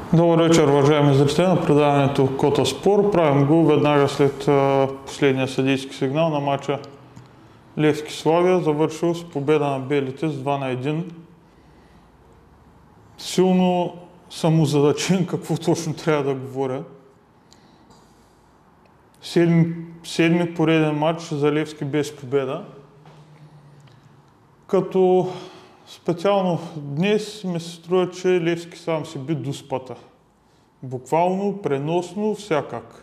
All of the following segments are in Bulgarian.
Добър вечер, уважаеми зрители на предаването Кота Спор. Правим го веднага след последния съдийски сигнал на матча Левски Славия, завършил с победа на белите с 2-1. Силно съм озадачен какво точно трябва да говоря. Седми пореден матч за Левски без победа. Като специално днес ми се струва, че Левски сам си би дуспата. Буквално, преносно, всякак.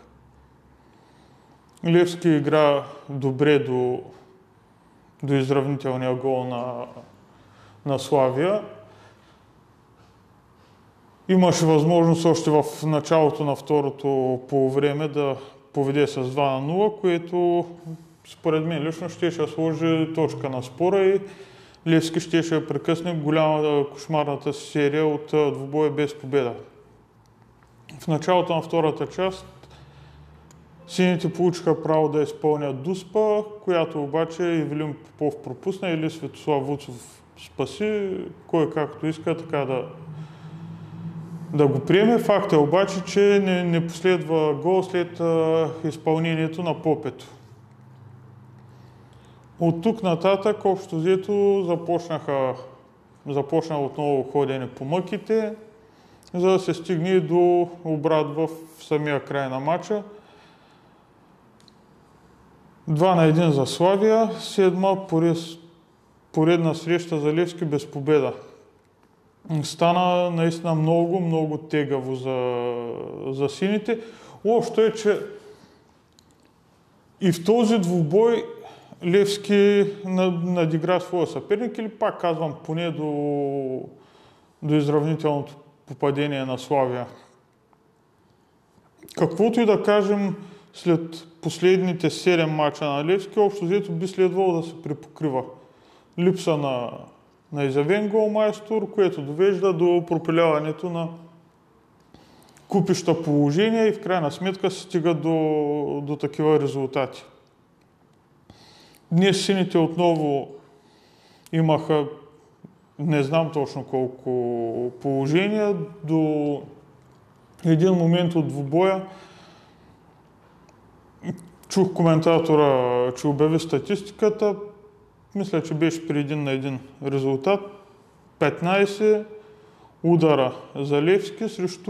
Левски игра добре до изравнителния гол на Славия. Имаше възможност още в началото на второто полувреме да поведе с 2-0, което според мен лично ще сложи точка на спора и Левски ще прекъсне голяма кошмарната серия от двубоя без победа. В началото на втората част сините получиха право да изпълнят дуспа, която обаче Ивелин Попов пропусна или Светослав Вуцов спаси, кой както иска така да го приеме. Факт е обаче, че не последва гол след изпълнението на Попето. От тук нататък, общо взето, започна отново ходене по мъките, за да се стигне до обрат в самия край на матча. 2-1 за Славия, седма поредна среща за Левски без победа. Стана наистина много тегаво за сините. Лошото е, че и в този двубой Левски надигра своя съперник или пак казвам поне до изравнителното попадение на Славия. Каквото и да кажем след последните 7 мача на Левски, общо взето би следвало да се припокрива. Липса на изявен голмайстор, което довежда до пропиляването на купища положения и в крайна сметка се стига до такива резултати. Днес сините отново имаха не знам точно колко положения. До един момент от двубоя чух коментатора, че обяви статистиката. Мисля, че беше при 1-1 резултат. 15 удара за Левски срещу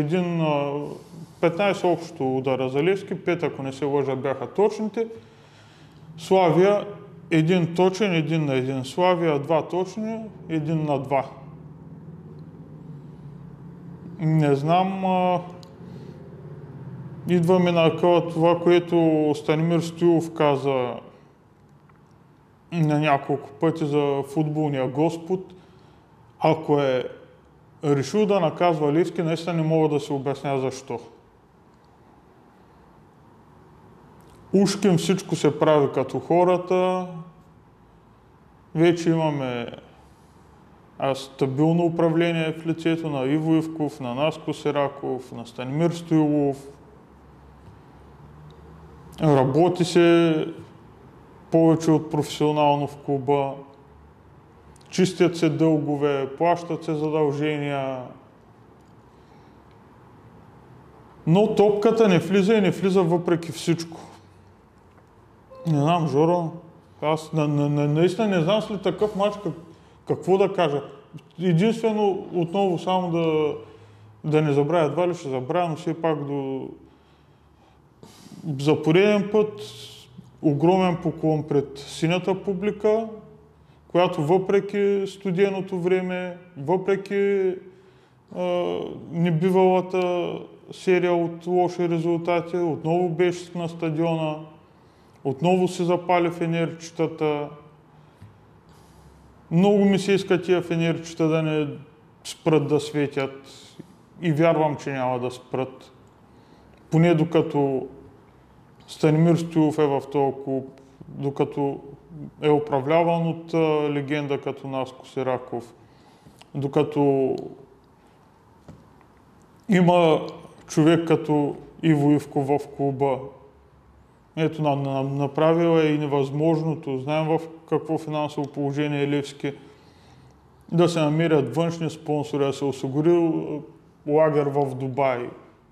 15 общо удара за Левски, 5 ако не се лъжа бяха точните. Славия 1 точен, 1-1. Славия 2 точни, 1-2. Не знам, идваме на това, което Станимир Стоилов каза на няколко пъти за футболния Господ. Ако е решил да наказва Левски, наистина не мога да се обясня защо. Ушким всичко се прави като хората. Вече имаме стабилно управление в лицето на Иво Ивков, на Наско Сираков, на Станимир Стоилов. Работи се повече от професионално в клуба. Чистят се дългове, плащат се задължения. Но топката не влиза и не влиза въпреки всичко. Не знам, Жоро, аз наистина не знам след такъв мач какво да кажа. Единствено, отново само да не забравя, едва ли ще забравя, но все пак за пореден път огромен поклон пред синята публика, която въпреки студеното време, въпреки небивалата серия от лоши резултати, отново беше на стадиона, отново се запали фенерчетата. Много ми се иска тия фенерчета да не спрат да светят и вярвам, че няма да спрат. Поне докато Станимир Стоилов е в този клуб, докато е управляван от легенда като Наско Сираков, докато има човек като Иво Ивков в клуба. Ето, направил е и невъзможното. Знаем в какво финансово положение е Левски. Да се намерят външни спонсори, да се осигурил лагер в Дубай.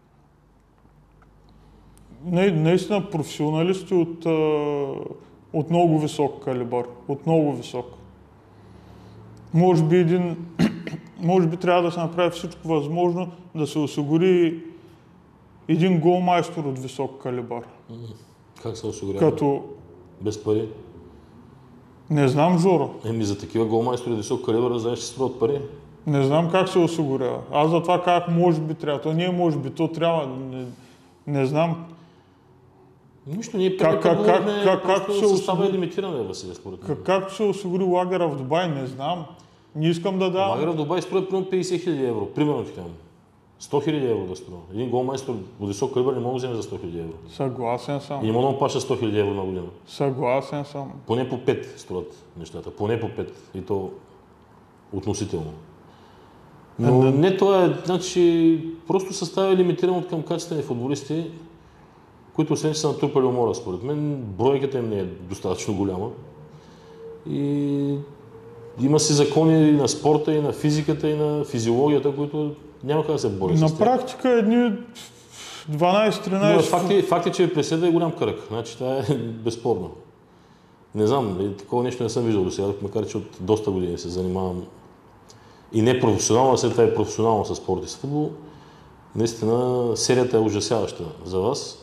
Наистина професионалисти от много висок калибър, от много висок. Може би трябва да се направи всичко възможно да се осигури един голмайстор от висок калибър. Как се осигурява? Като... Без пари? Не знам, Жоро. За такива голмайстори от висок калибър, знаеш, че струват пари. Не знам как се осигурява. Аз за това как може би трябва. То не е може би, то трябва. Не знам. Нищо, ние преди просто състава е лимитиран, Василия, според мен. Както се осигури лагера в Дубай, не знам. Не искам да давам. Лагера в Дубай струва примерно 50 000 евро. Примерно ти казвам. 100 000 евро да струва. Един голмайстор от висок калибър не може да вземе за 100 000 евро. Съгласен съм. И не може да му плаща 100 000 евро на година. Съгласен съм. Поне по 5 струват нещата. Поне по 5. И то относително. Но не това е, значи, просто съставя лимитиран от към качествени футболисти, които освен че са натрупали умора, според мен, бройката им не е достатъчно голяма. И има си закони на спорта, и на физиката, и на физиологията, които няма как да се бори с тях. На практика едни 12-13... Но факт е, че преследва и голям кръг. Значи това е безспорно. Не знам, такова нещо не съм виждал до сега, макар че от доста години се занимавам и не професионално, а след това и професионално с спорт и с футбол. Наистина серията е ужасяваща за вас,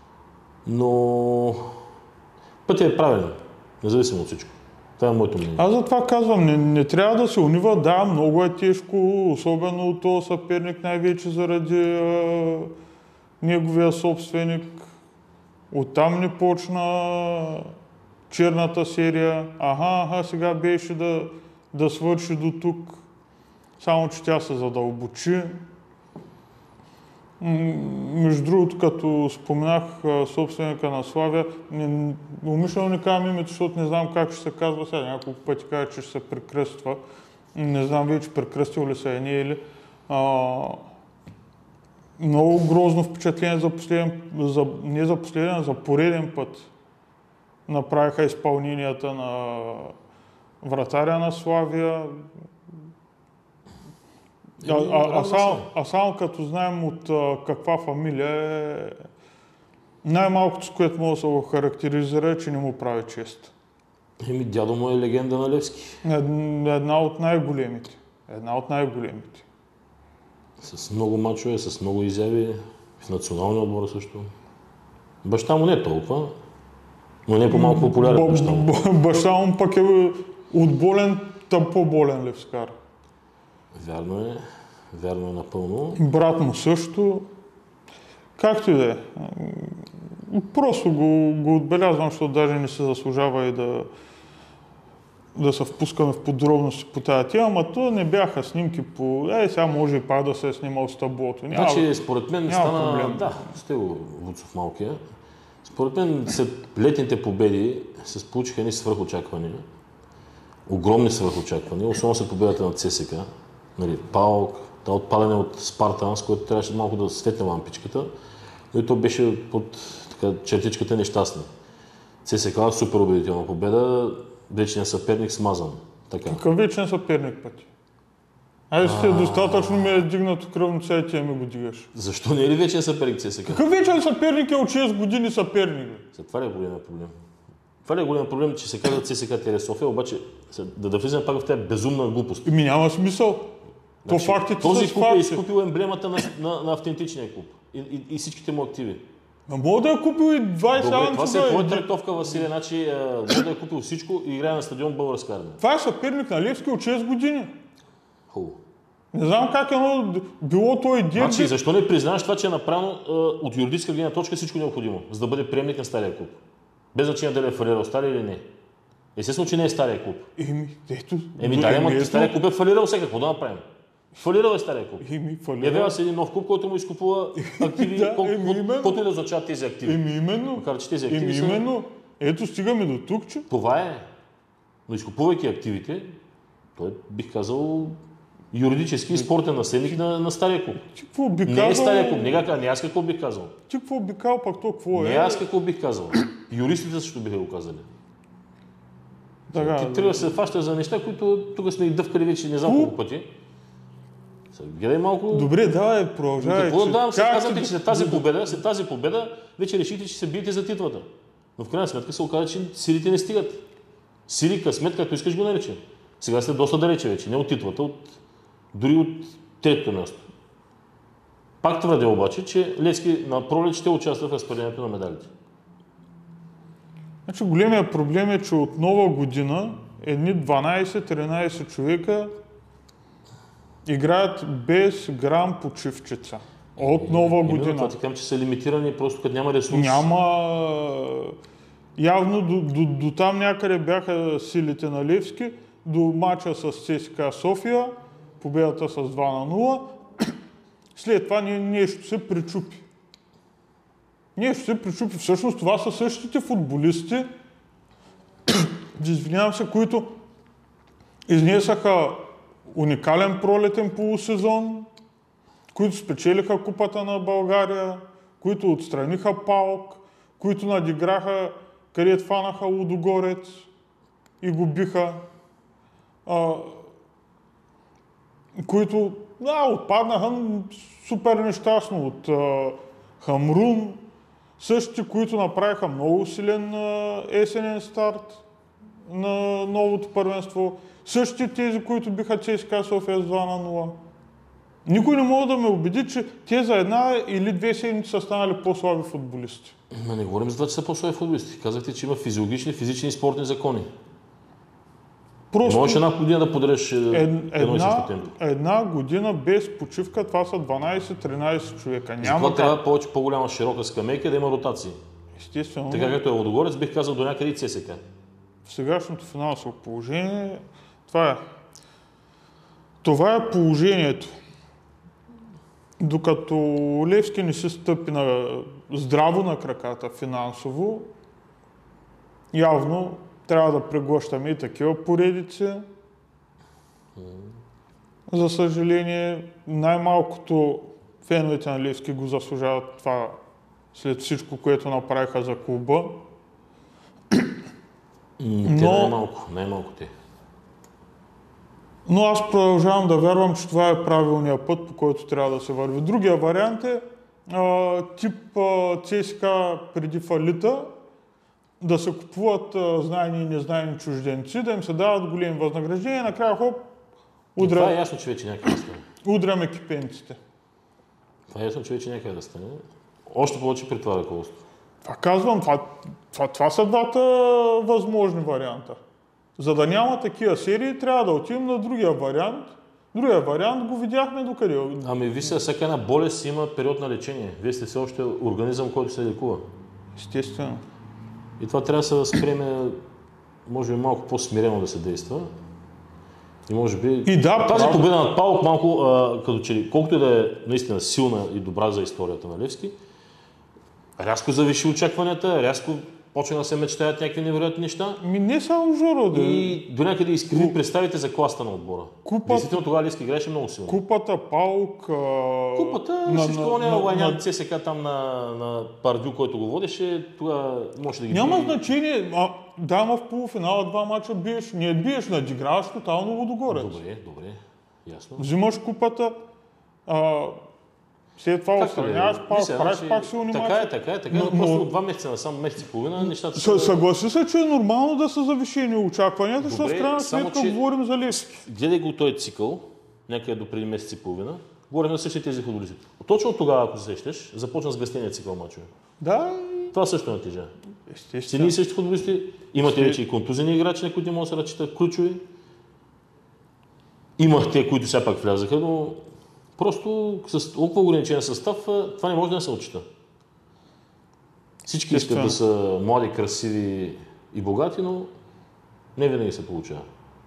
но пътят е правилен, независимо от всичко. Това е моето мнение. Аз затова казвам, не трябва да се унива. Да, много е тежко, особено от този съперник, най-вече заради неговия собственик. Оттам не почна черната серия. Сега беше да свърши до тук. Само че тя се задълбочи. Между другото, като споменах собственика на Славия, умишлено не казвам името, защото не знам как ще се казва сега. Няколко пъти каза, че ще се прекръства. Не знам вече прекръстил ли се е, не е ли. Много грозно впечатление за пореден път направиха изпълненията на вратаря на Славия. Само като знаем от каква фамилия е, най-малкото, с което може да се го характеризира, е, че не му прави чест. Дядо му е легенда на Левски. Една от най-големите. С много мачове, с много изяви, в националния отбор също. Баща му не е толкова, но не е по-малко популярен баща му. Баща му пък е от болен, по-болен левскар. Вярно е напълно. Брат му също. Както и да е. Просто го отбелязвам, защото даже не се заслужава и да се впускаме в подробности по тази тема, ама то не бяха снимки по... сега може и пак да се е снимал с таблото. Значи, според мен стана... Проблем. Да, сте го Вуцов малкия. Според мен след летните победи се получиха едни свръхочаквания. Огромни свръхочаквания, особено след победата на ЦСКА. Паук, това отпадане от Спартан, с което трябваше малко да светне лампичката, но и то беше под чертичката нещастна. ЦСКА супер убедителна победа, вечният съперник смазан. Какъв вечен съперник пъти? Достатъчно ми е дигнато кръвница и ти ми го дигаш. Защо не е ли вечен съперник ЦСКА? Какъв вечен съперник е от 6 години съперник? Това ли е големият проблем? Това ли е голям проблем, че се казва ЦСКА Тере София, обаче да влизаме пак в тази безумна глупост. Няма смисъл. Значи, този клуб е изкупил емблемата на автентичния клуб и всичките му активи. Мога да е купил и 20 аванса. Това се е твоя трактовка, Василия, значи мога да е купил всичко и играе на стадион Българска армия. Това е съперник на Левски от 6 години. Хубаво. Не знам как било той дерби. Значи, защо не признаваш това, че е направено от юридическа гледна точка всичко необходимо, за да бъде приемник на стария клуб? Без значение дали е фалирал стария или не. Естествено, че не е стария клуб. Стария клуб е фалирал сега, какво да направим? Фалирал е стария клуб. Явява се един нов клуб, който му изкупува активи, колкото и да означават тези активи. Именно. Макар че тези активи са... Именно. Ето стигаме до тук, че... Това е. Но изкупувайки активите, той бих казал юридически и спортен наследник на стария клуб. Не е стария клуб. Не аз какво бих казал. Ти какво би казал, пак то какво е? Не аз какво бих казал. Юристите също биха го казали. Ти трябва да се фащаш за неща, които тук сме и дъвкали вече не знам колко пъти. Гледай малко... Добре, давай, продължавай. Казвате, че след тази победа вече решите, че се биете за титлата. Но в крайна сметка се оказа, че силите не стигат. Сили, късмет, както искаш го нарече. Сега сте доста далече вече, не от титлата, дори от третото място. Пак твърдя обаче, че Левски на пролет ще участва в разпределението на медалите. Значи големия проблем е, че от нова година едни 12-13 човека играят без грам почивчица. От нова година. Това ти казвам, че са лимитирани, просто като няма ресурс. Явно до там някъде бяха силите на Левски, до мача с ЦСКА София, победата с 2-0. След това нещо се причупи. Всъщност това са същите футболисти, извинявам се, които изнесаха уникален пролетен полусезон, които спечелиха Купата на България, които отстраниха ПАОК, които надиграха, където фанаха Лудогорец и го биха, които отпаднаха супер нещастно от Хамрун, същите, които направиха много силен есенен старт на новото първенство, същите тези, които биха ЦСКА София с 2-0. Никой не може да ме убеди, че те за една или две седмици са станали по-слаби футболисти. Не говорим за това, че са по-слаби футболисти. Казахте, че има физиологични, физични и спортни закони. Просто можеш една година да подреш едно и също темпо. Една година без почивка, това са 12-13 човека. Затова трябва повече по-голяма широка скамейка да има ротации. Естествено. Така както е Лудогорец, бих казал до някъде и ЦСКА. В сегашното финансово положение това е положението. Докато Левски не се стъпи здраво на краката финансово, явно трябва да преглъщаме и такива поредици. За съжаление, най-малкото феновете на Левски го заслужават това след всичко, което направиха за клуба. Най-малко те. Но аз продължавам да вярвам, че това е правилният път, по който трябва да се върви. Другия вариант е тип ЦСКА преди фалита, да се купуват знайни и незнайни чужденци, да им се дават големи възнаграждения, накрая това е ясно, че вече някъде да стане. Удряме кипенците. Това е ясно, че вече някъде да стане. Още повече при това ръководство. Това казвам, това са двата възможни варианта. За да няма такива серии, трябва да отидем на другия вариант. Другия вариант го видяхме докъде. Ами всяка една болест има период на лечение. Вие сте все още организъм, който се лекува. Естествено. И това трябва да се възприеме, може би малко по-смирено да се действа. И може би тази победа над ПАОК малко, като че ли, колкото и да е наистина силна и добра за историята на Левски, рязко завиши очакванията, рязко почна да се мечтаят някакви невероятни неща. Не само Жоро. И до някъде изкриви представите за класта на отбора. Действително тогава Левски играеше много силно. Купата, ПАОК... Купата, всичко лайнян ЦСКА там на Пардю, който го водеше, тогава може да ги... Няма значение. Ама в полуфинала 2 мача биеш. Не биеш, надиграваш тотално Лудогорец. Добре, ясно. Взимаш купата, след това отстраняваш правиш пак силни мача. Така е. Просто 2 месеца на само месец и половина нещата са... Съгласи се, че е нормално да са завишени очакванията, защото в крайна сметка говорим за Левски. Гледай го този цикъл, някъде до преди месец и половина, говорим за същите тези футболисти. Точно от тогава, ако се сещаш, започна с гъстения цикъл мачове. Да. Това също натежа. Естествено. И същи футболисти, имате вече и контузени играчи, на които могат да се разчитат ключови. Имах те, които все пак влязаха, но просто с толкова ограничен състав, това не може да се отчита. Всички искат да са млади, красиви и богати, но не винаги се получава.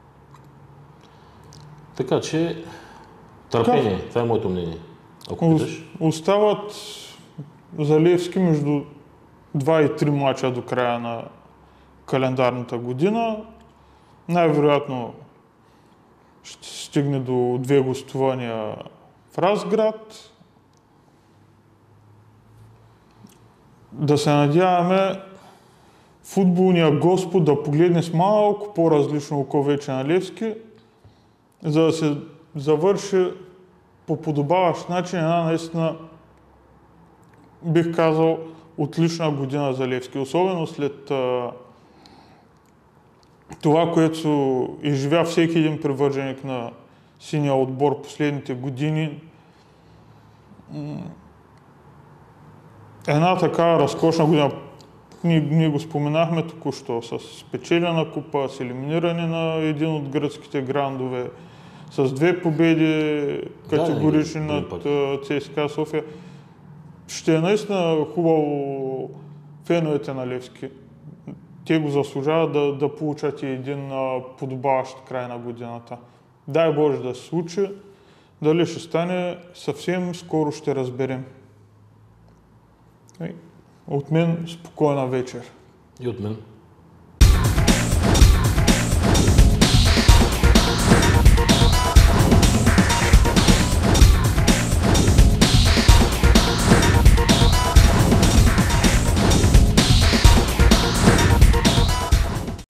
Така че, търпение, това е моето мнение. Ако питаш. Остават за Левски между 2 и 3 мача до края на календарната година. Най-вероятно ще стигне до 2 гостувания в Разград. Да се надяваме футболния Господ да погледне с малко по-различно око вече на Левски, за да се завърши по подобаващ начин една наистина, бих казал, отлична година за Левски. Особено след това, което изживя всеки един привърженик на синия отбор последните години. Една така разкошна година. Ние го споменахме току-що, с спечелена купа, с елиминиране на един от гръцките грандове, с 2 победи категорични над ЦСКА София. Ще е наистина хубаво феновете на Левски. Те го заслужават да получат и един подобаващ край на годината. Дай Боже да се случи. Дали ще стане, съвсем скоро ще разберем. От мен спокойна вечер. И от мен.